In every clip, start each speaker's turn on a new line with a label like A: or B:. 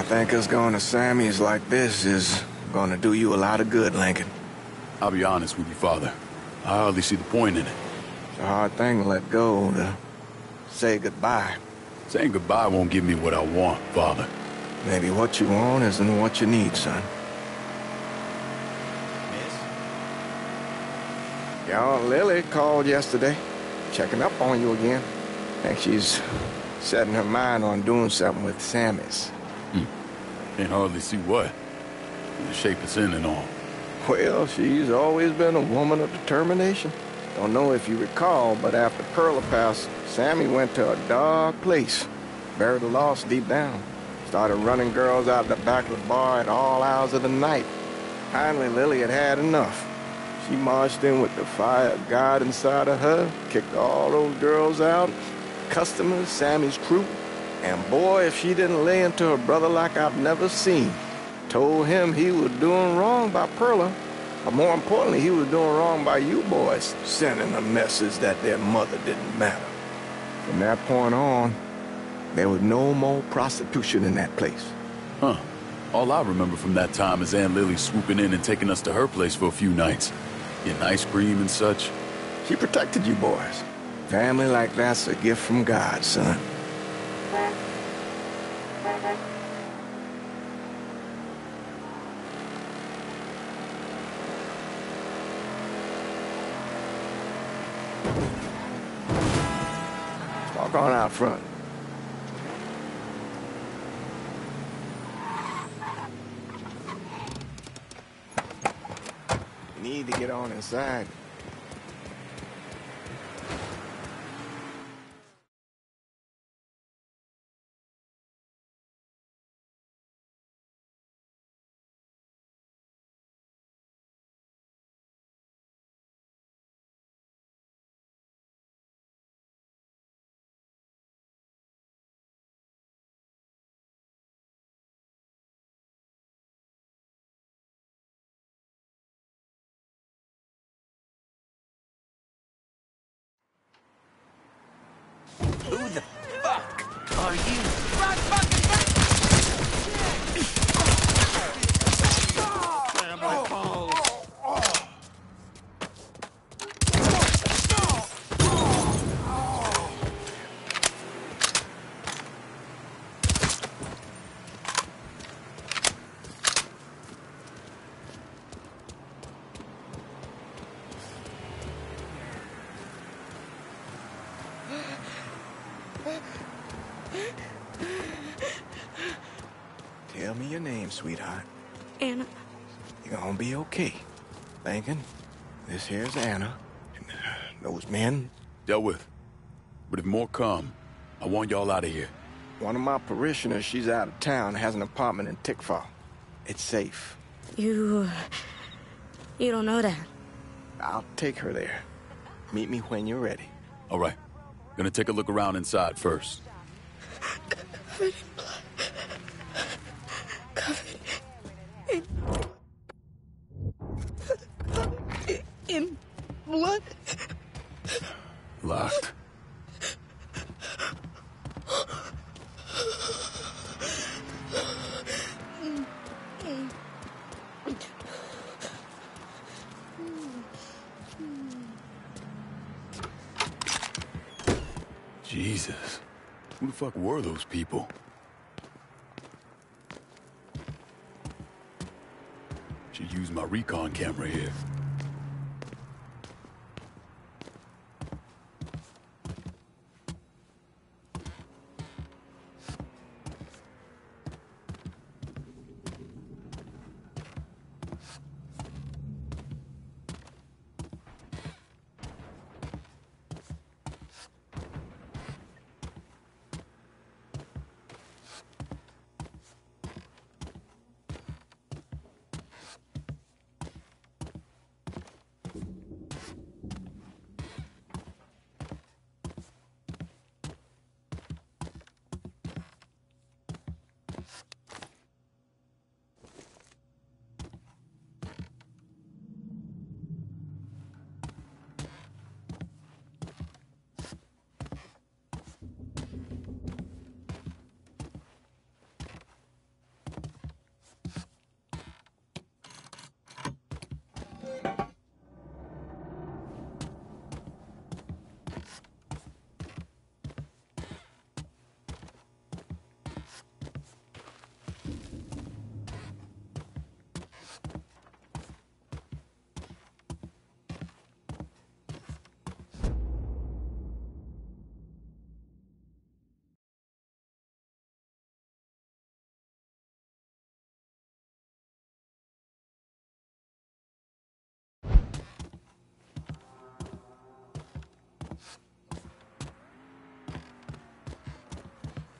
A: think us going to Sammy's like this is gonna do you a lot of good, Lincoln.
B: I'll be honest with you, Father. I hardly see the point in it.
A: It's a hard thing to let go, to say goodbye.
B: Saying goodbye won't give me what I want, Father.
A: Maybe what you want isn't what you need, son.
C: Miss?
A: Your Aunt Lily called yesterday, checking up on you again. Think she's setting her mind on doing something with Sammy's.
B: Can't hardly see what. The shape it's in and all.
A: Well, she's always been a woman of determination. Don't know if you recall, but after Perla passed, Sammy went to a dark place, buried the lost deep down. Started running girls out the back of the bar at all hours of the night. Finally, Lily had had enough. She marched in with the fire of God inside of her, kicked all those girls out, customers, Sammy's crew. And boy, if she didn't lay into her brother like I've never seen. Told him he was doing wrong by Perla. But more importantly, he was doing wrong by you boys, sending a message that their mother didn't matter. From that point on, there was no more prostitution in that place.
B: Huh. All I remember from that time is Aunt Lily swooping in and taking us to her place for a few nights. Getting ice cream and such.
A: She protected you boys. Family like that's a gift from God, son. Walk on out front. You need to get on inside.
C: Who the fuck are you?
D: Run, fucking
C: Damn my balls.
A: Tell me your name, sweetheart.
E: Anna.
A: You're gonna be okay. Lincoln, this here's Anna. Those men,
B: Dealt with. But if more come, I want y'all out of here.
A: one of my parishioners, she's out of town, has an apartment in Tickfall. It's safe.
E: You don't know that.
A: I'll take her there. Meet me when you're ready.
B: All right. Gonna take a look around inside first.
E: In blood.
B: Locked. Jesus. Who the fuck were those people? Should use my recon camera here.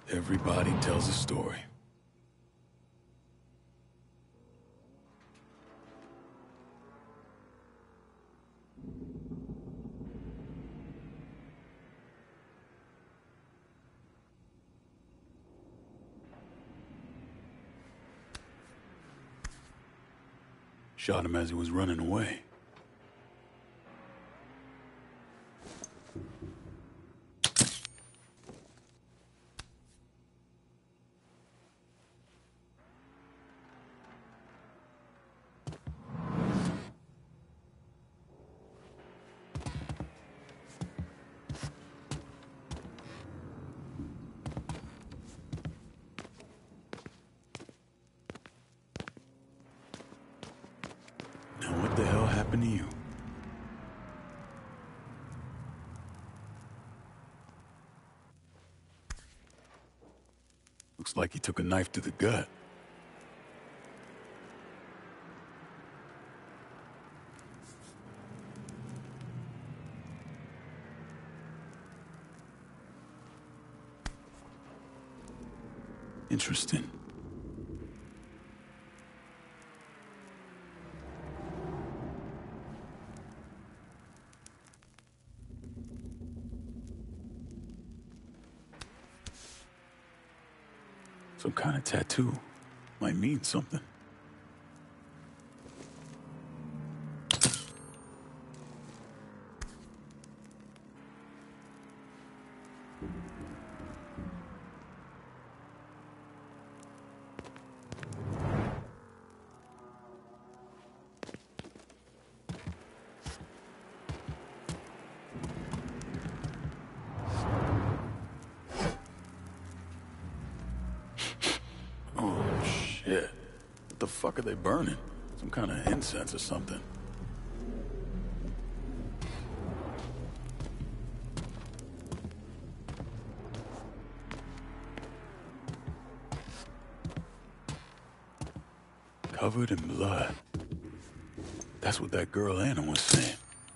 B: Everybody tells a story. Shot him as he was running away. Now what the hell happened to you? Looks like he took a knife to the gut. Interesting. Some kind of tattoo. Might mean something. Shit. What the fuck are they burning? Some kind of incense or something. Covered in blood. That's what that girl Anna was saying.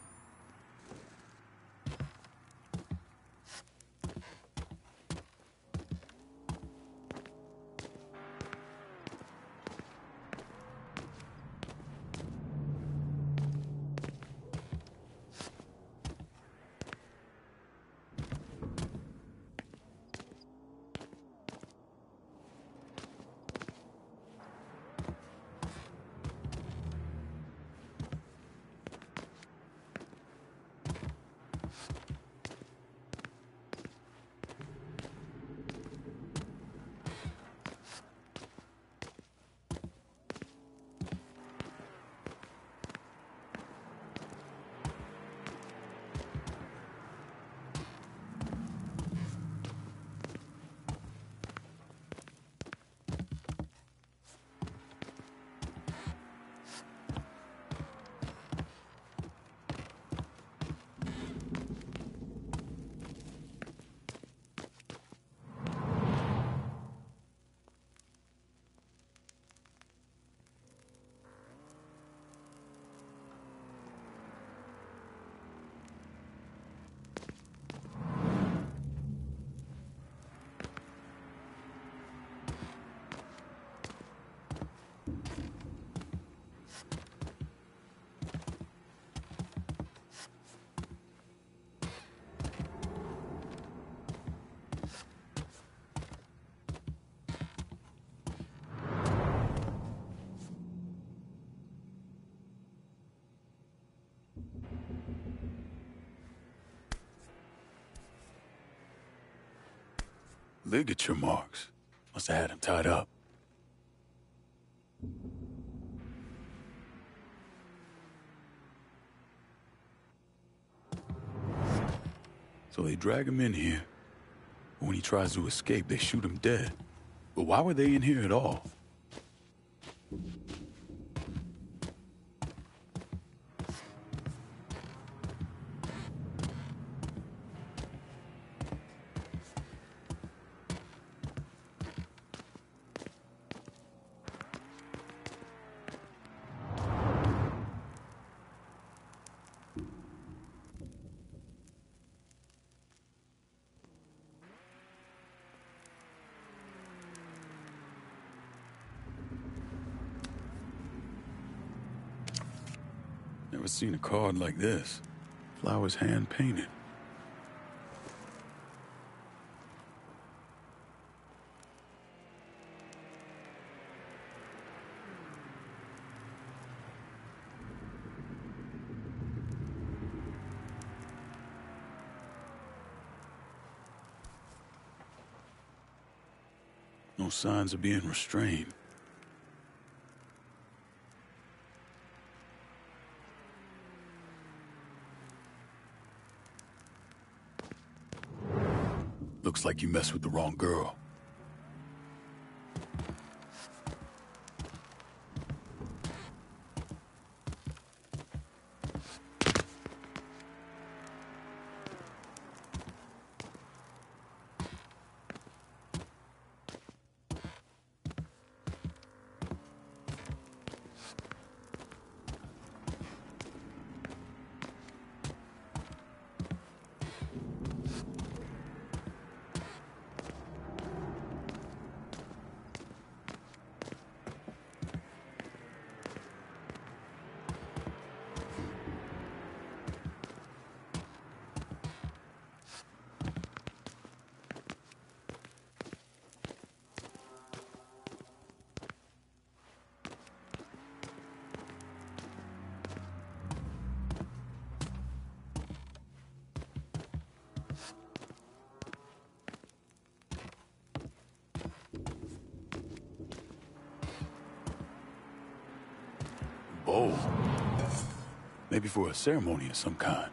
B: Ligature marks. Must have had him tied up. So they drag him in here. When he tries to escape, they shoot him dead. But why were they in here at all? Never seen a card like this. Flowers hand-painted. No signs of being restrained. Looks like you messed with the wrong girl. Bowl. Maybe for a ceremony of some kind.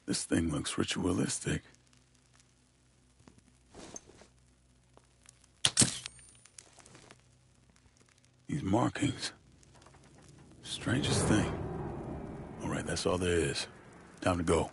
B: This thing looks ritualistic. These markings. Strangest thing. All right, that's all there is. Time to go.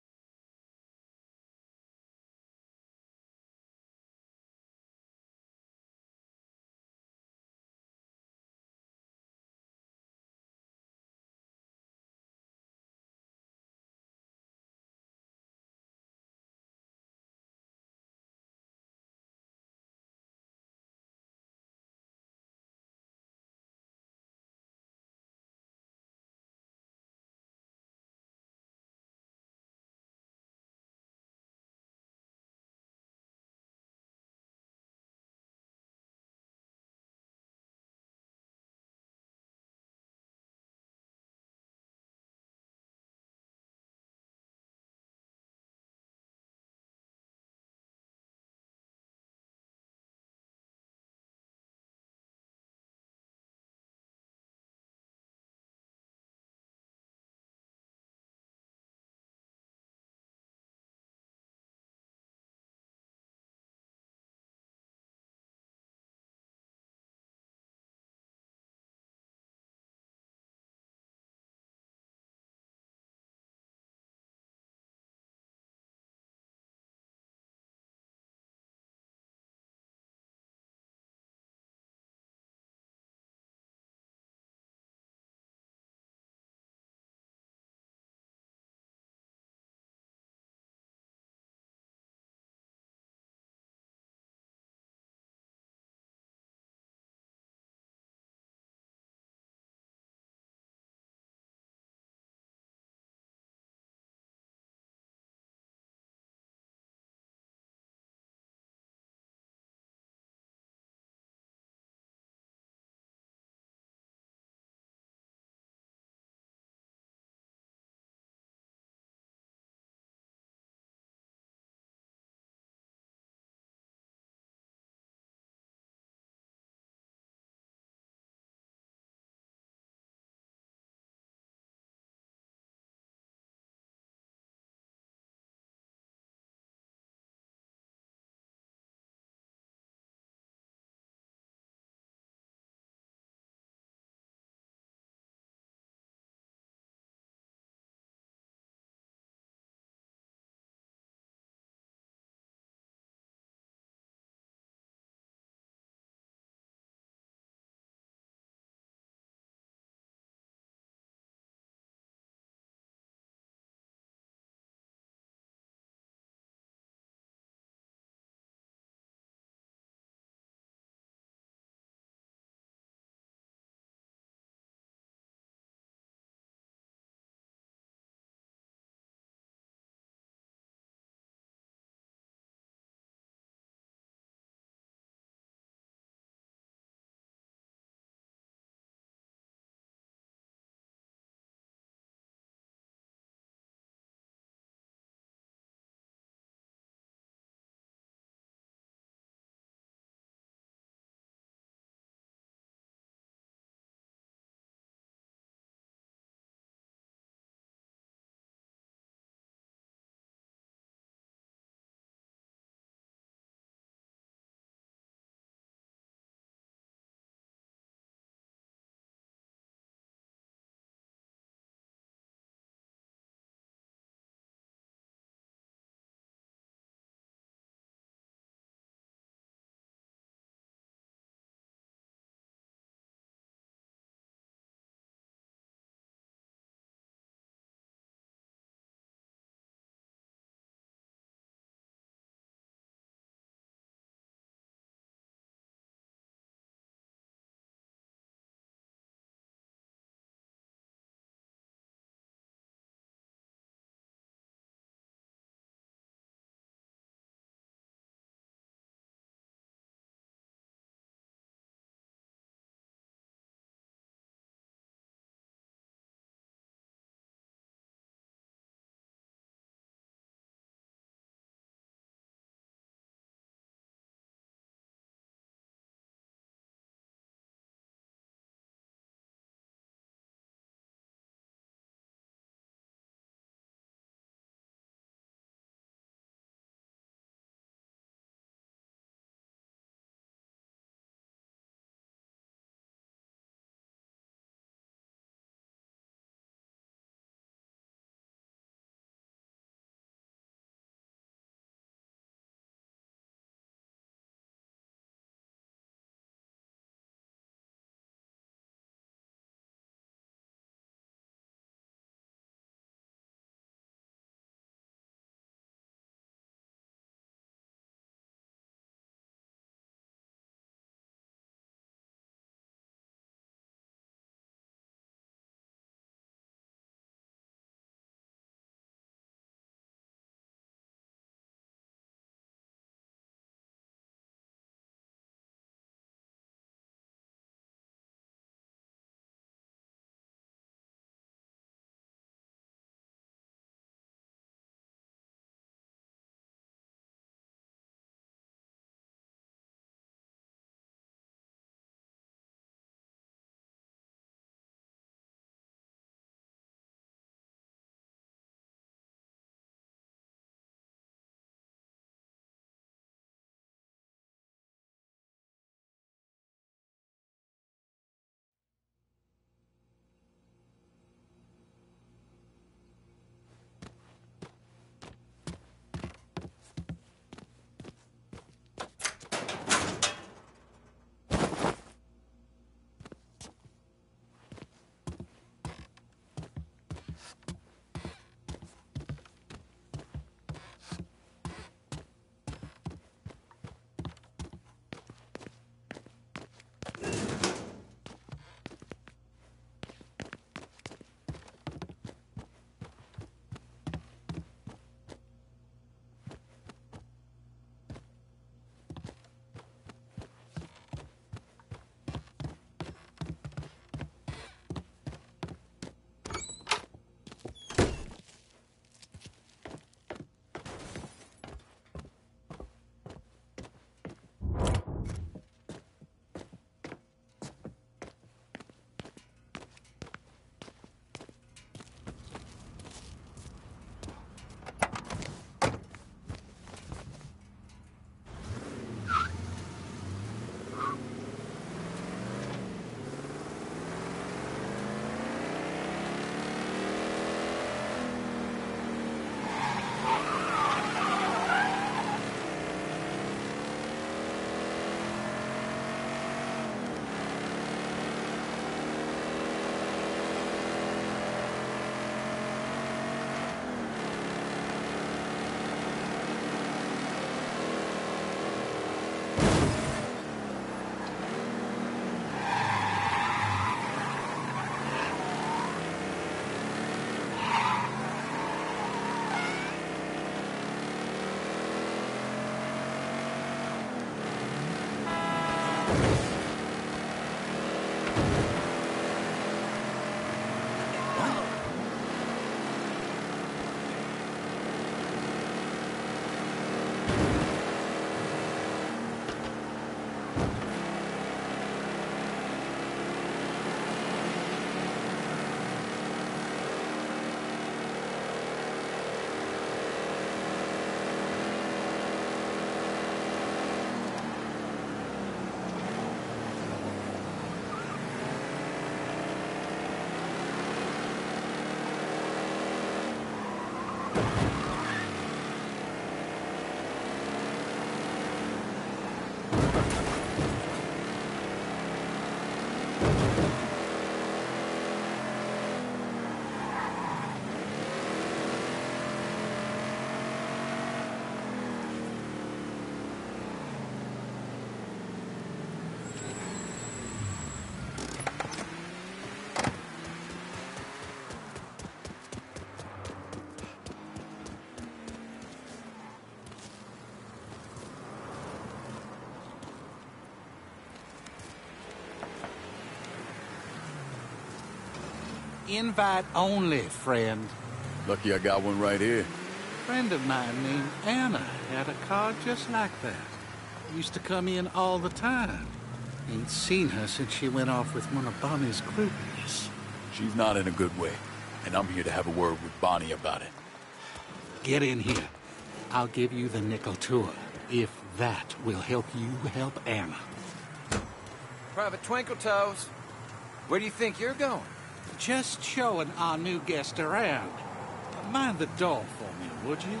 D: Invite only, friend.
B: Lucky I got one right here.
D: Friend of mine named Anna had a car just like that. Used to come in all the time. Ain't seen her since she went off with one of Bonnie's groupies.
B: She's not in a good way, and I'm here to have a word with Bonnie about it.
D: Get in here. I'll give you the nickel tour, if that will help you help Anna.
C: Private Twinkletoes, where do you think you're going?
D: Just showing our new guest around. Mind the door for me, would you?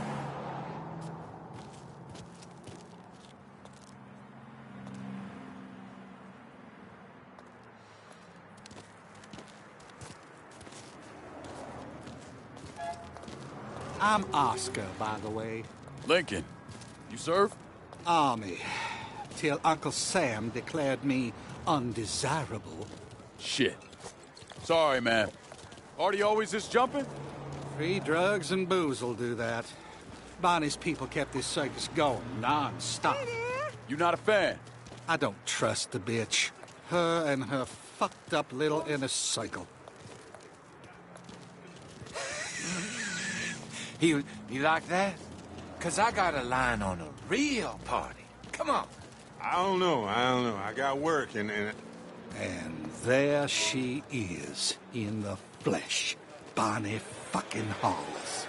D: I'm Oscar, by the way.
B: Lincoln, you serve?
D: Army. Till Uncle Sam declared me undesirable.
B: Shit. Sorry, man. Artie always this jumping?
D: Free drugs and booze'll do that. Bonnie's people kept this circus going non-stop.
B: You not a fan?
D: I don't trust the bitch. Her and her fucked up little inner cycle.
C: You like that? 'Cause I got a line on a real party. Come on.
F: I don't know. I got work and
D: And there she is, in the flesh. Bonnie fucking Hollis.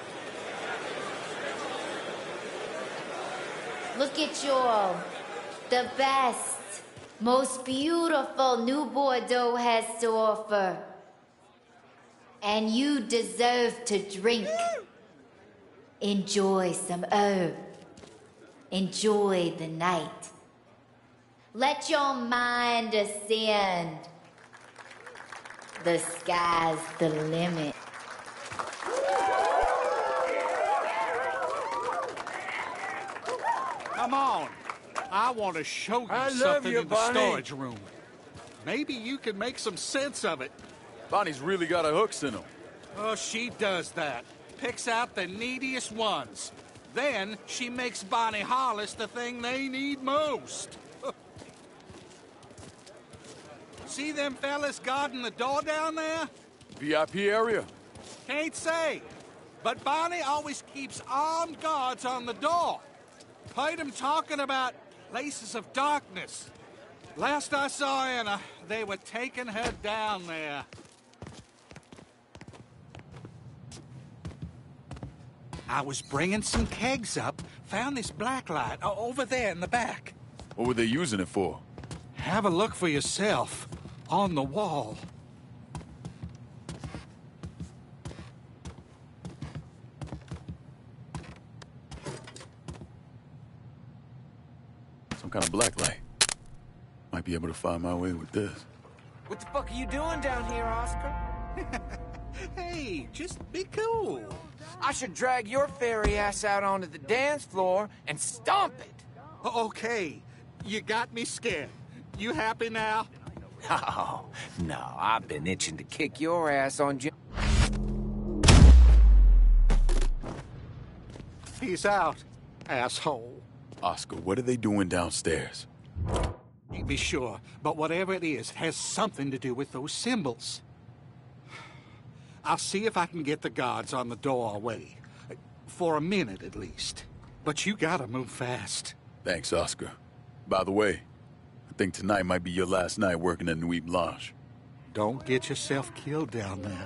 G: Look at y'all. The best, most beautiful New Bordeaux has to offer. And you deserve to drink. Enjoy some herb. Enjoy the night. Let your mind ascend. The sky's the limit.
D: Come on. I want to show you
C: I love
D: something
C: you,
D: in the
C: Bonnie.
D: storage room. Maybe you can make some sense of it.
B: Bonnie's really got her hooks in him.
D: Oh, she does that. Picks out the neediest ones. Then she makes Bonnie Hollis the thing they need most. See them fellas guarding the door down there?
B: VIP area?
D: Can't say. But Bonnie always keeps armed guards on the door. Heard them talking about places of darkness. Last I saw Anna, they were taking her down there. I was bringing some kegs up, found this black light over there in the back.
B: What were they using it for?
D: Have a look for yourself on the wall.
B: Some kind of black light. Might be able to find my way with this.
C: What the fuck are you doing down here, Oscar?
D: Hey, just be cool.
C: I should drag your fairy ass out onto the dance floor and stomp it.
D: Okay, you got me scared. You happy now?
C: Oh, no, I've been itching to kick your ass on
D: Peace out, asshole.
B: Oscar, what are they doing downstairs?
D: You be sure, but whatever it is has something to do with those symbols. I'll see if I can get the guards on the door away. For a minute, at least. But you gotta move fast.
B: Thanks, Oscar. By the way, I think tonight might be your last night working at Nuit Blanche.
D: Don't get yourself killed down there.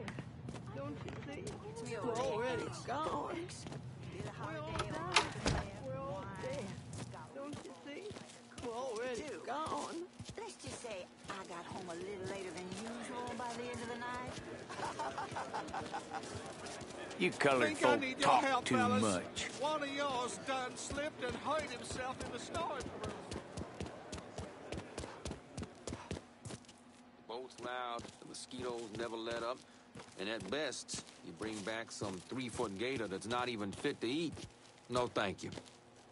H: Let's just say I got home a little later than usual by the end of the night.
C: You colored
D: Think I
C: folk
D: need your
C: talk
D: help,
C: too
D: fellas.
C: much.
D: One of yours done slipped and hurt himself in the storage room.
I: Boat's loud, the mosquitoes never let up, and at best, you bring back some 3-foot gator that's not even fit to eat. No, thank you.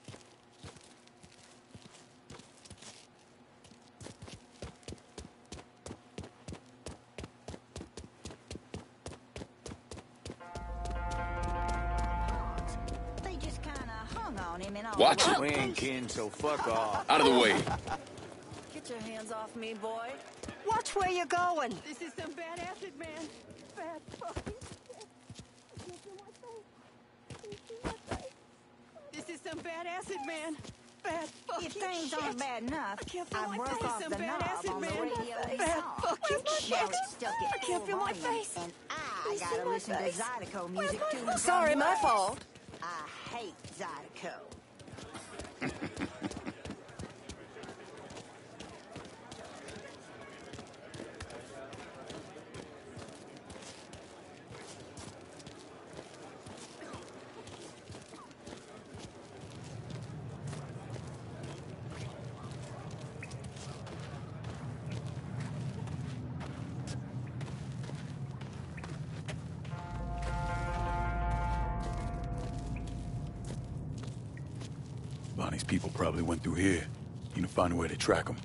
H: They just kind of hung on him and all.
B: Watch it.
C: We ain't kin, so fuck off.
B: Out of the way.
H: Get your hands off me, boy. Watch where you're going. This is some bad acid, man. Bad fucking shit. This is some bad acid, man. Bad fucking
J: If things
H: shit.
J: aren't bad enough, I broke off
H: Some
J: the
H: bad
J: knob
H: acid,
J: on the
H: man.
J: radio
H: Bad fucking shit.
J: Now it's stuck at
H: I can't
J: full
H: feel my
J: volume,
H: face.
J: and I
H: You see
J: gotta
H: my
J: listen to
H: face?
J: Zydeco music
H: Where's
J: to
H: my
J: and from
H: Sorry, my
J: work.
H: fault.
J: I hate Zydeco.
B: Bonnie's people probably went through here. Need to find a way to track them.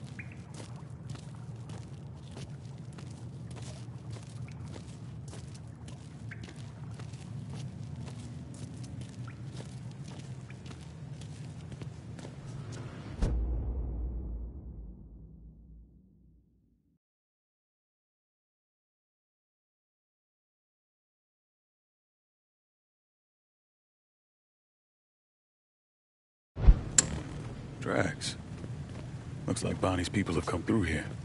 B: Drax. Looks like Bonnie's people have come through here.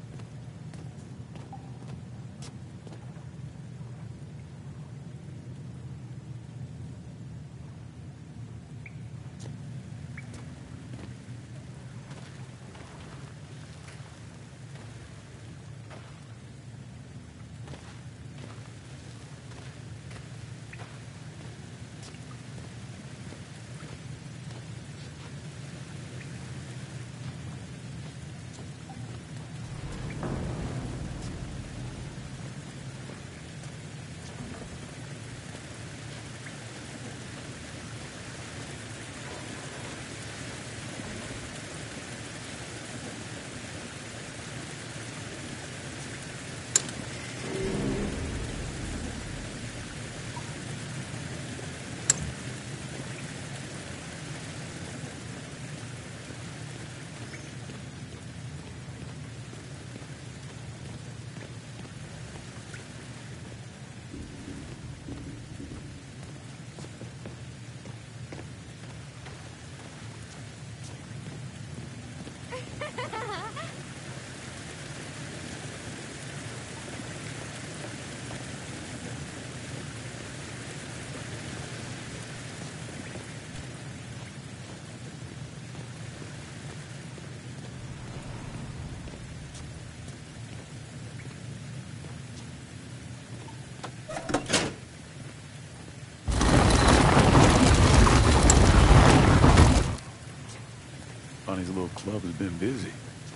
B: Bonnie's little club has been busy.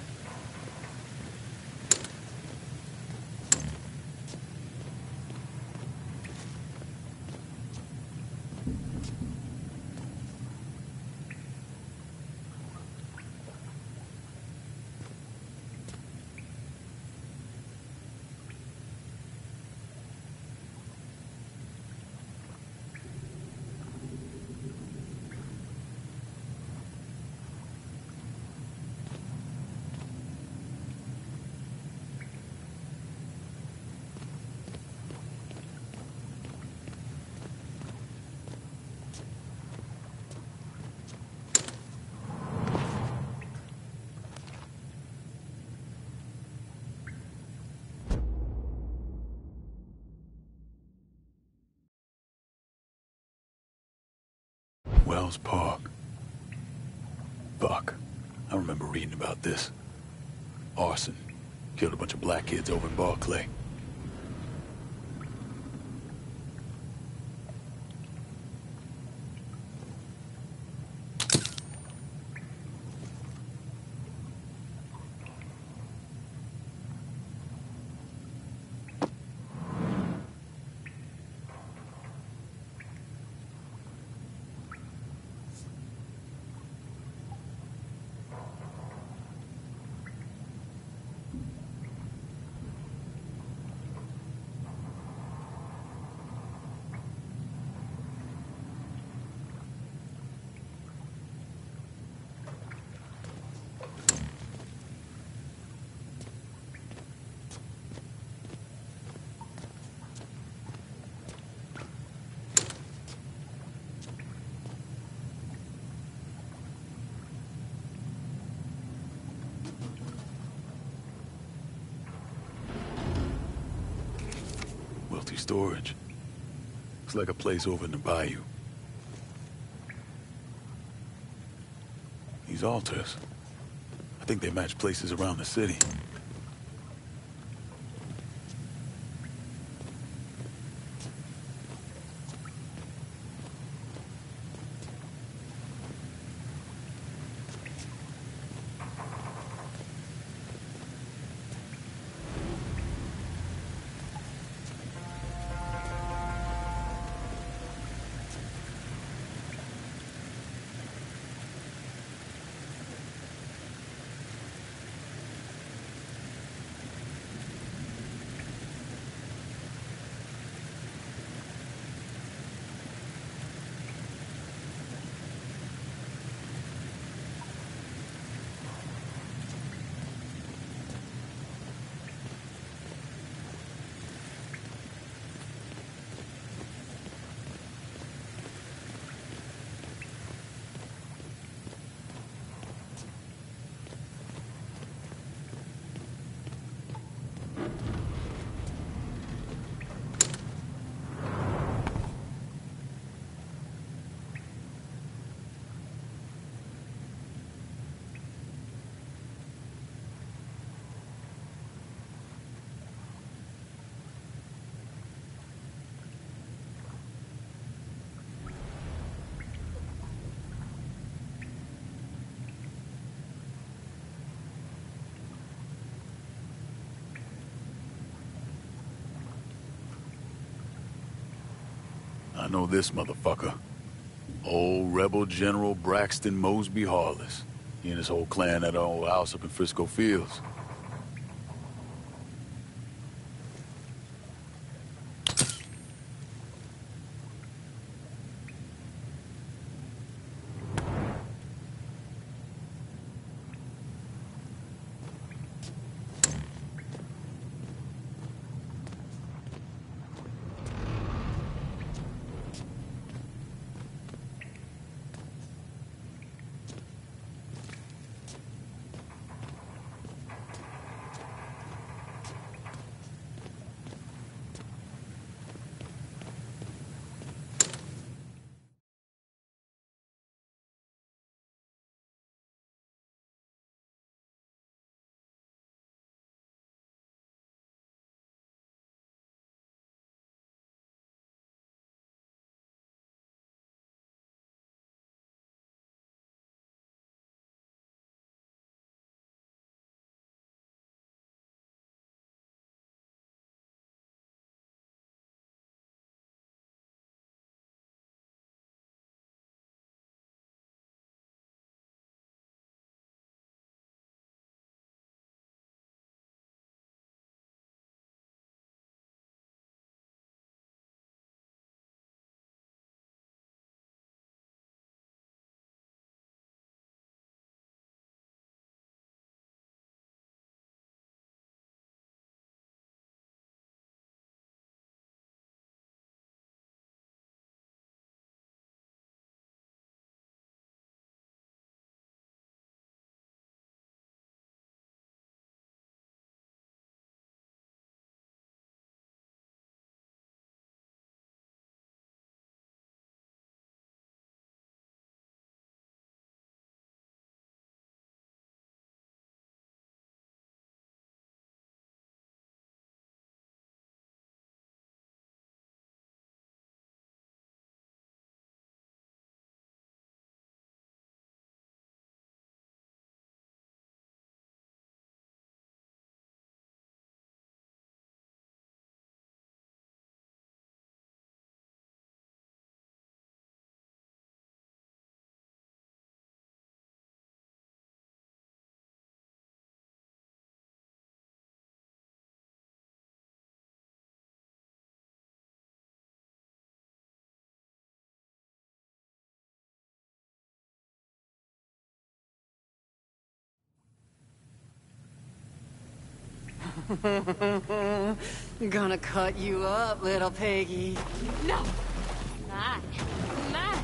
B: Wells Park. Fuck. I remember reading about this. Arson. Killed a bunch of black kids over in Barclay. storage. Looks like a place over in the bayou. These altars, I think they match places around the city. I know this motherfucker. Old rebel General Braxton Mosby Harless. He and his whole clan at our old house up in Frisco Fields.
H: Gonna cut you up, little piggy.
E: No! Matt! Matt!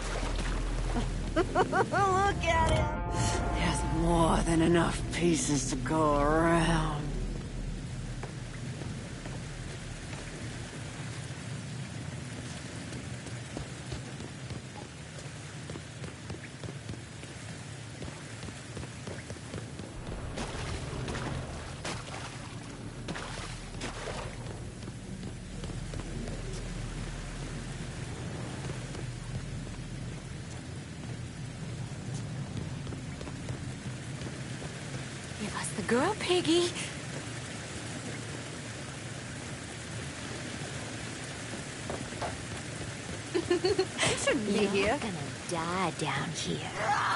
H: Look at him! There's more than enough pieces to go around.
E: Good girl, Piggy.
H: Shouldn't be here.
G: You're gonna die down here.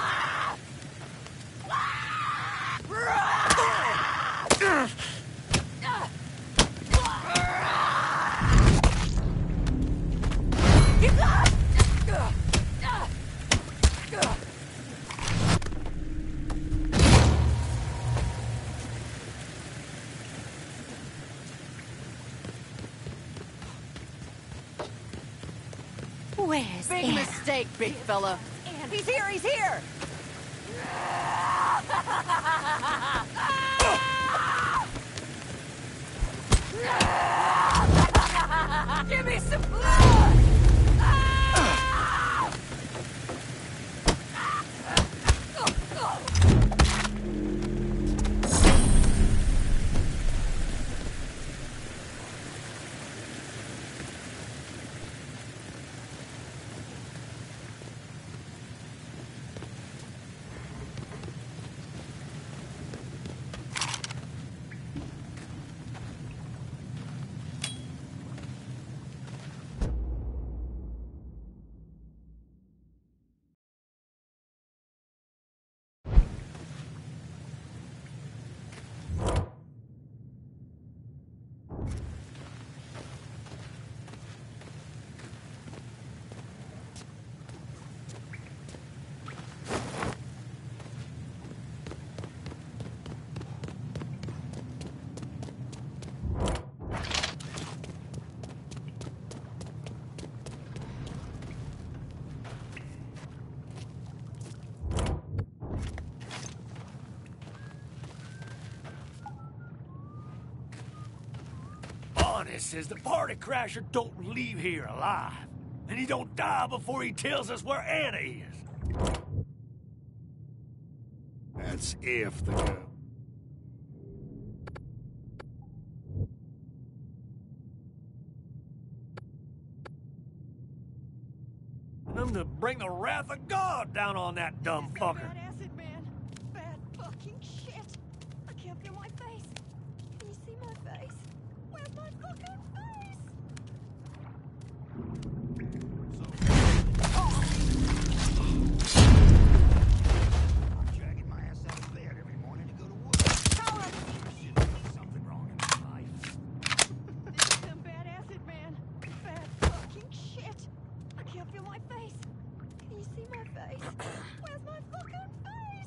G: Where's
H: Big
G: Anna?
H: mistake, big fella. He's here, he's here! Give me some blood!
K: Honest says the party crasher don't leave here alive. And he don't die before he tells us where Anna is.
D: That's if the girl.
K: And them to bring the wrath of God down on that dumb fucker.
H: Bad acid, man. Bad fucking shit. I can't feel my face. Can you see my face? Where's my fucking face?
L: I'm dragging my ass out of bed every morning to go to work. Something wrong in my life.
H: This is some bad acid, man. Bad fucking shit. I can't feel my face. Can you see my face? Where's my fucking face?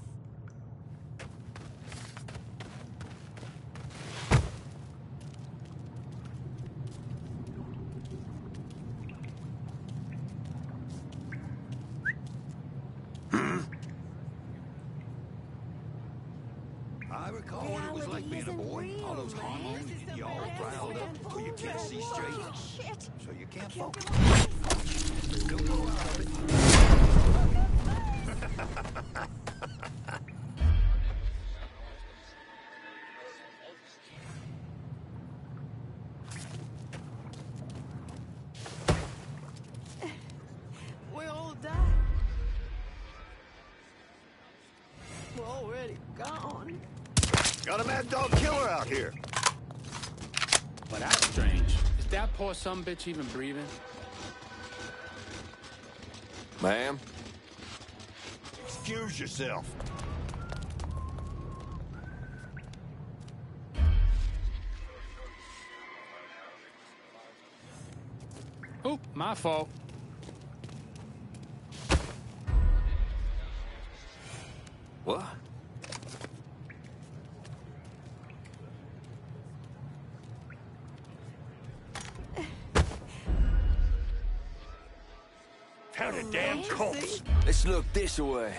L: I recall what it was like being a boy. All those hormones get you all riled up where you can't see straight.
H: Shit.
L: So you can't
H: Feel
L: focus.
H: my face.
L: Don't go out of it.
H: We all died. We're already gone.
L: Got a mad dog killer out here.
M: Well, that's strange. Is that poor sumbitch even breathing?
L: Ma'am? Excuse yourself.
M: Oh, my fault.
L: What?
K: Found a damn corpse.
L: Let's look this way.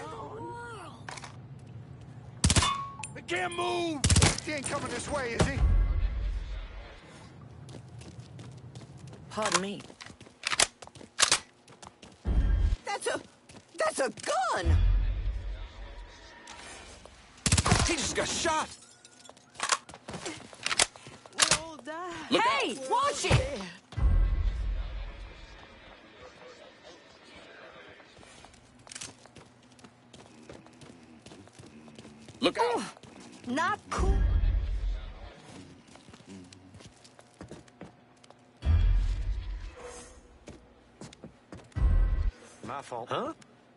K: They can't move!
L: He ain't coming this way, is he?
J: Pardon me. That's a gun!
L: He just got shot!
H: We all died.
J: Hey, watch it!
M: Look out!
J: Not cool.
N: My fault. Huh?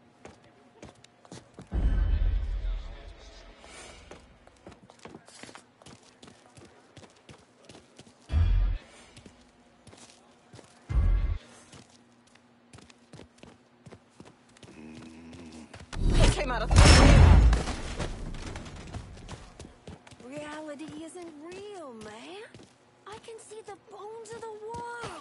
J: It came out of thin air.
H: Reality isn't real, man. I can see the bones of the world.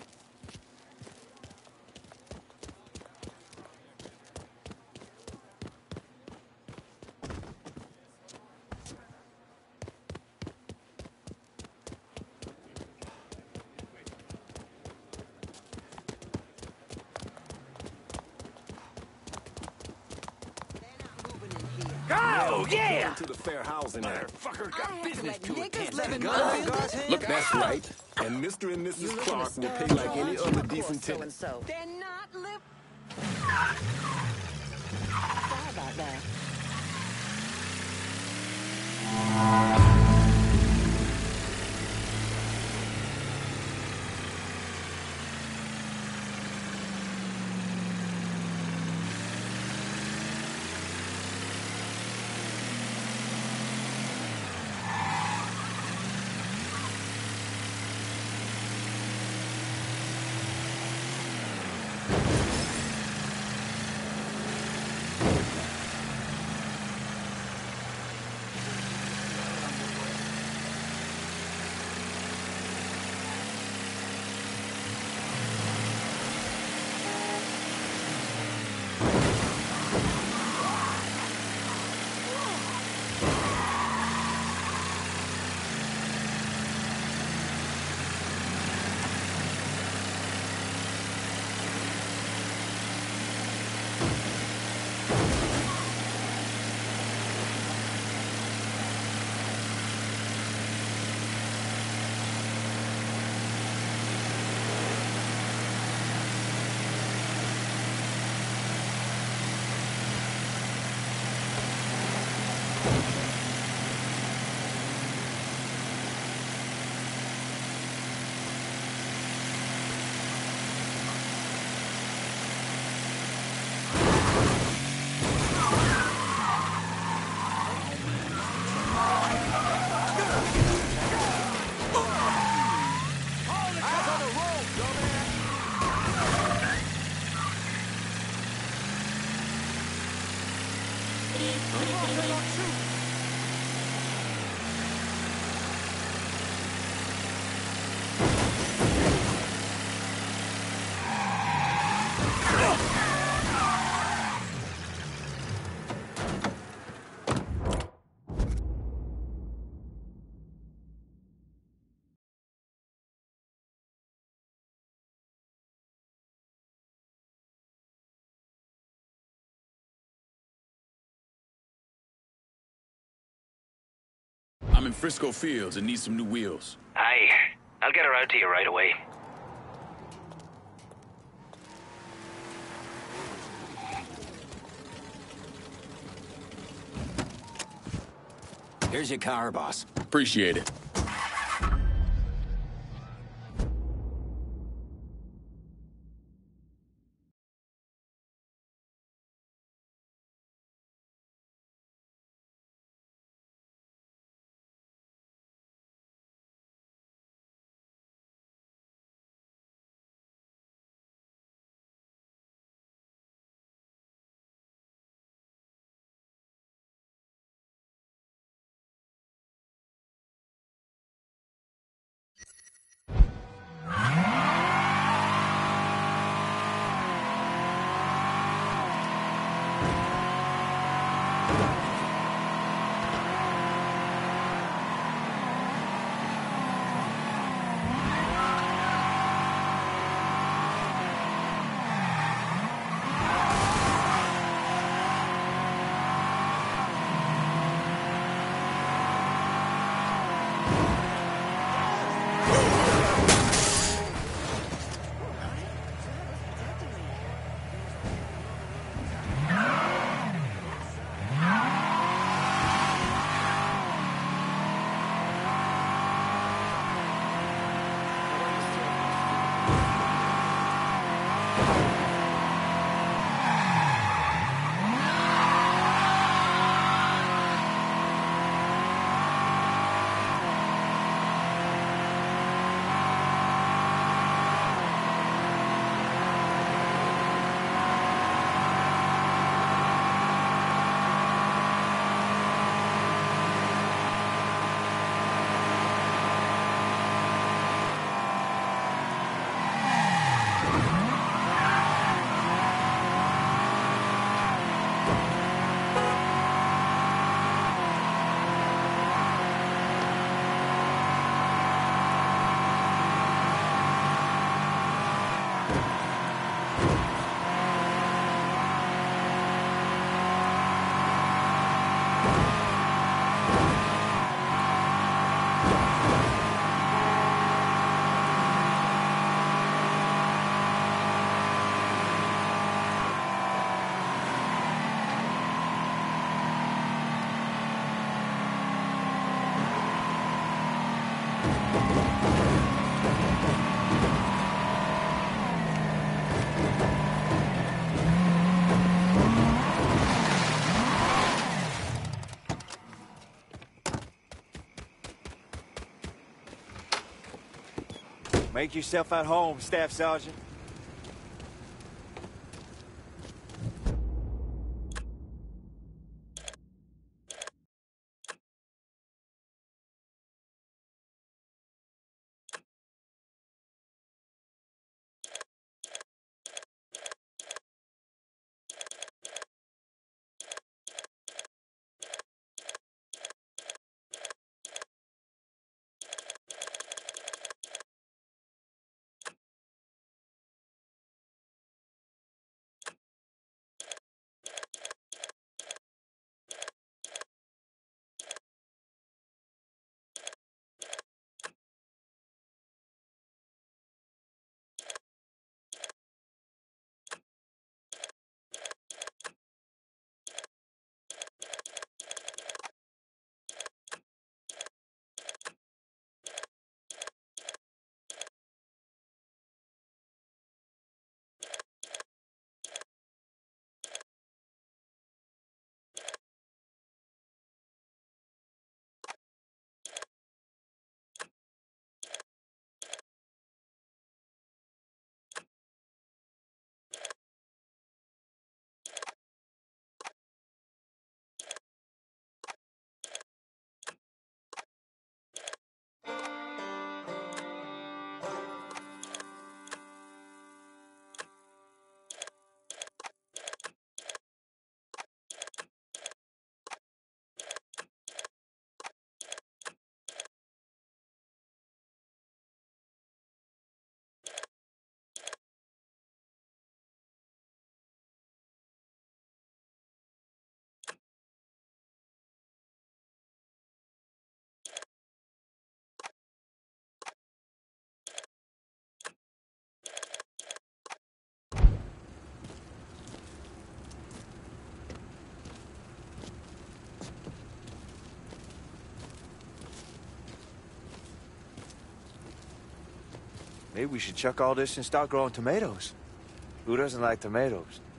K: Go, yeah!
N: To the Fair Housing Act.
K: Motherfucker got business to
J: Niggas
K: attend
J: live in
K: to.
J: my buildings.
N: Look, that's right. And Mr. and Mrs. Clark will pay like any other decent tenant.
J: So-and-so. They're not live. Sorry about that.
B: I'm in Frisco Fields and need some new wheels.
O: Aye, I'll get her out to you right away.
N: Here's your car, boss.
B: Appreciate it.
P: Make yourself at home, Staff Sergeant. Maybe we should chuck all this and start growing tomatoes. Who doesn't like tomatoes?